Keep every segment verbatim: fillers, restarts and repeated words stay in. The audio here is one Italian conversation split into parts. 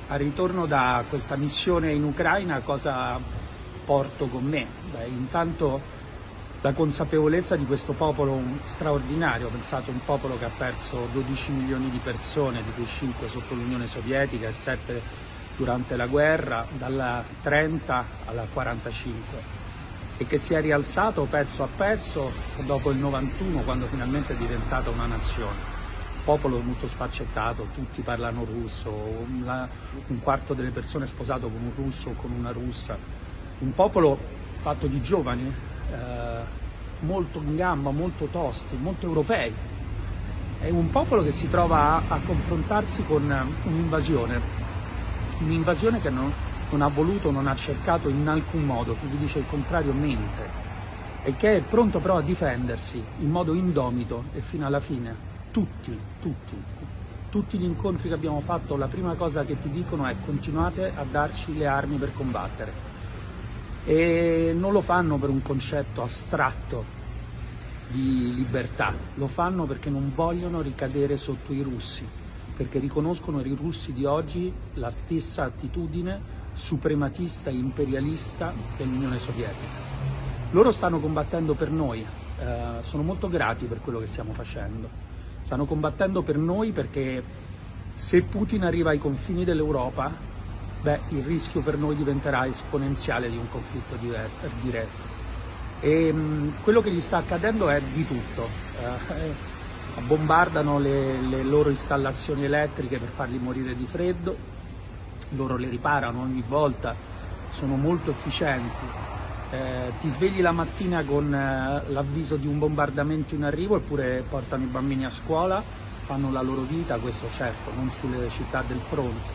Al ritorno da questa missione in Ucraina cosa porto con me? Beh, intanto la consapevolezza di questo popolo straordinario, pensate, un popolo che ha perso dodici milioni di persone, di cui cinque sotto l'Unione Sovietica e sette durante la guerra, dalla trenta alla quarantacinque, e che si è rialzato pezzo a pezzo dopo il novantuno, quando finalmente è diventata una nazione. Popolo molto sfaccettato, tutti parlano russo, un, un quarto delle persone è sposato con un russo o con una russa, un popolo fatto di giovani, eh, molto in gamba, molto tosti, molto europei. È un popolo che si trova a, a confrontarsi con un'invasione, un'invasione che non, non ha voluto, non ha cercato in alcun modo, chi vi dice il contrario mente, e che è pronto però a difendersi in modo indomito e fino alla fine. Tutti, tutti, tutti gli incontri che abbiamo fatto, la prima cosa che ti dicono è: continuate a darci le armi per combattere. E non lo fanno per un concetto astratto di libertà, lo fanno perché non vogliono ricadere sotto i russi, perché riconoscono i russi di oggi la stessa attitudine suprematista e imperialista dell'Unione Sovietica. Loro stanno combattendo per noi, eh, sono molto grati per quello che stiamo facendo. Stanno combattendo per noi perché se Putin arriva ai confini dell'Europa, beh, il rischio per noi diventerà esponenziale di un conflitto diretto. E mh, quello che gli sta accadendo è di tutto. Eh, bombardano le, le loro installazioni elettriche per farli morire di freddo, loro le riparano ogni volta, sono molto efficienti. Eh, ti svegli la mattina con eh, l'avviso di un bombardamento in arrivo, eppure portano i bambini a scuola, fanno la loro vita, questo certo, non sulle città del fronte.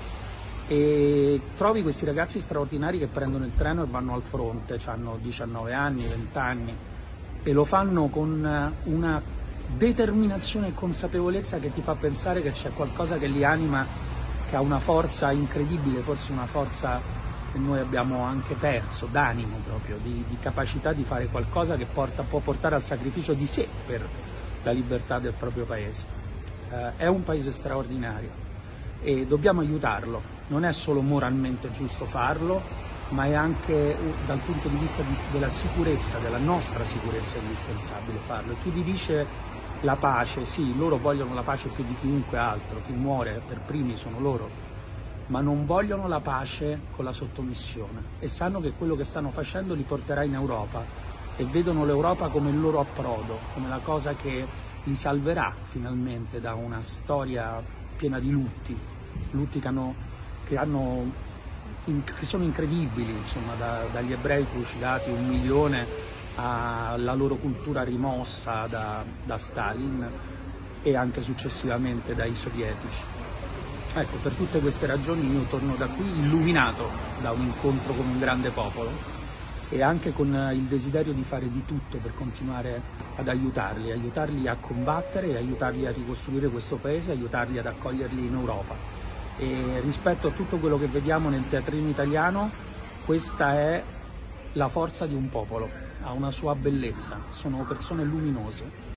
E trovi questi ragazzi straordinari che prendono il treno e vanno al fronte, hanno diciannove anni, venti anni, e lo fanno con una determinazione e consapevolezza che ti fa pensare che c'è qualcosa che li anima, che ha una forza incredibile, forse una forza che noi abbiamo anche perso, d'animo proprio, di, di capacità di fare qualcosa che porta, può portare al sacrificio di sé per la libertà del proprio paese. Eh, è un paese straordinario e dobbiamo aiutarlo, non è solo moralmente giusto farlo, ma è anche dal punto di vista di, della sicurezza, della nostra sicurezza indispensabile farlo. E chi vi dice la pace, sì, loro vogliono la pace più di chiunque altro, chi muore per primi sono loro, ma non vogliono la pace con la sottomissione e sanno che quello che stanno facendo li porterà in Europa e vedono l'Europa come il loro approdo, come la cosa che li salverà finalmente da una storia piena di lutti, lutti che, hanno, che, hanno, che sono incredibili, insomma, da, dagli ebrei trucidati un milione alla loro cultura rimossa da, da Stalin e anche successivamente dai sovietici. Ecco, per tutte queste ragioni io torno da qui illuminato da un incontro con un grande popolo e anche con il desiderio di fare di tutto per continuare ad aiutarli, aiutarli a combattere, aiutarli a ricostruire questo paese, aiutarli ad accoglierli in Europa. E rispetto a tutto quello che vediamo nel teatrino italiano, questa è la forza di un popolo, ha una sua bellezza, sono persone luminose.